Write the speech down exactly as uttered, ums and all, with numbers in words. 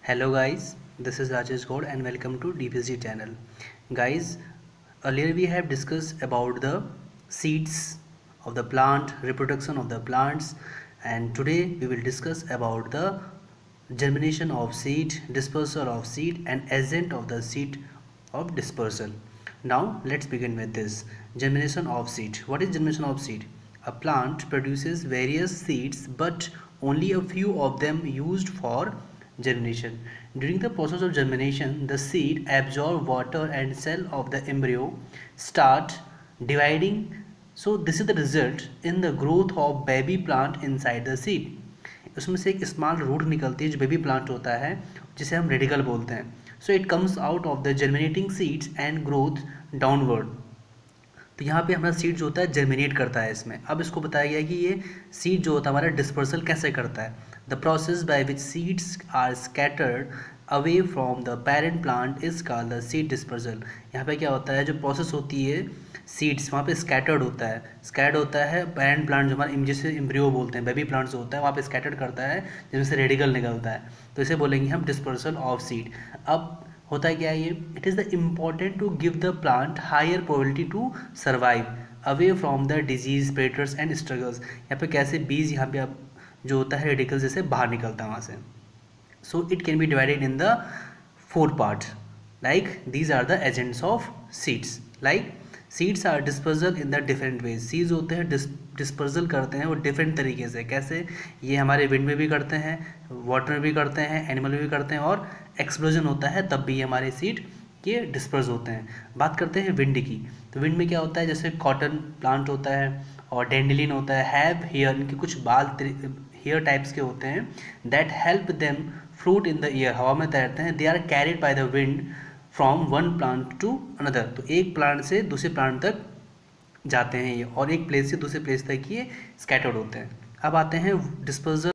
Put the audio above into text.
Hello guys, this is Rajesh Gaur and welcome to D P S D channel. Guys, earlier we have discussed about the seeds of the plant, reproduction of the plants, and today we will discuss about the germination of seed, dispersal of seed and agent of the seed of dispersal. Now let's begin with this. Germination of seed. What is germination of seed? A plant produces various seeds but only a few of them used for germination. During the process of germination, the seed absorb water and cell of the embryo start dividing. So this is the result in the growth of baby plant inside the seed. उसमें से एक small root निकलती है जो baby plant होता है जिसे हम रेडिकल बोलते हैं. So it comes out of the germinating seeds and growth downward. तो यहाँ पे हमारा सीड जो होता है जर्मिनेट करता है इसमें. अब इसको बताया गया कि ये सीड जो होता है हमारा डिस्पर्सल कैसे करता है. The process by which seeds are scattered away from the parent plant is called the seed dispersal. यहाँ पे क्या होता है, जो प्रोसेस होती है सीड्स वहाँ पे स्कैटर्ड होता है. स्कैटर्ड होता है पेरेंट प्लांट जो हमारा जिसे एम्ब्रियो बोलते हैं, बेबी प्लांट जो होता है वहाँ पे स्कैटर्ड करता है जिसमें से रेडिकल निकलता है. तो इसे बोलेंगे हम डिस्पर्सल ऑफ सीड. अब होता है क्या है ये, it is the important to give the plant higher probability to survive away from the disease predators and struggles. यहाँ पे कैसे बीज यहाँ पे अब जो होता है रेडिकल जैसे बाहर निकलता है वहाँ से. So it can be divided in the four part. Like these are the agents of seeds. Like seeds are dispersal in the different ways. Seeds होते हैं डिस्पर्सल करते हैं वो डिफरेंट तरीके से. कैसे, ये हमारे विंड में भी करते हैं, वाटर में भी करते हैं, एनिमल में भी करते हैं, और एक्सप्लोजन होता है तब भी हमारे सीड ये डिस्पर्स होते हैं. बात करते हैं विंड की. तो विंड में क्या होता है, जैसे कॉटन प्लांट होता है और डेंडेलिन होता है, हैव हेयर, इनके कुछ बाल हेयर टाइप्स के होते हैं. That help them float in the air, हवा में तैरते हैं. They are carried by the wind from one plant to another. तो एक प्लांट से दूसरे प्लांट तक जाते हैं ये, और एक प्लेस से दूसरे प्लेस तक ये स्कैटर्ड होते हैं. अब आते हैं डिस्पर्सल